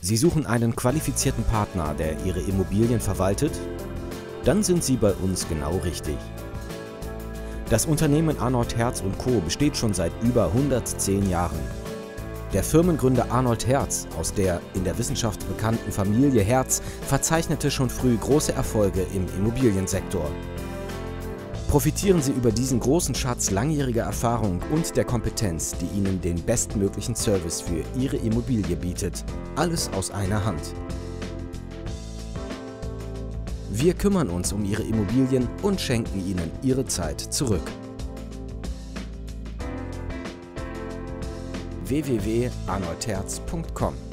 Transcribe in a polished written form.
Sie suchen einen qualifizierten Partner, der Ihre Immobilien verwaltet? Dann sind Sie bei uns genau richtig. Das Unternehmen Arnold Herz & Co. besteht schon seit über 110 Jahren. Der Firmengründer Arnold Herz aus der in der Wissenschaft bekannten Familie Herz verzeichnete schon früh große Erfolge im Immobiliensektor. Profitieren Sie über diesen großen Schatz langjähriger Erfahrung und der Kompetenz, die Ihnen den bestmöglichen Service für Ihre Immobilie bietet. Alles aus einer Hand. Wir kümmern uns um Ihre Immobilien und schenken Ihnen Ihre Zeit zurück. www.arnoldherz.com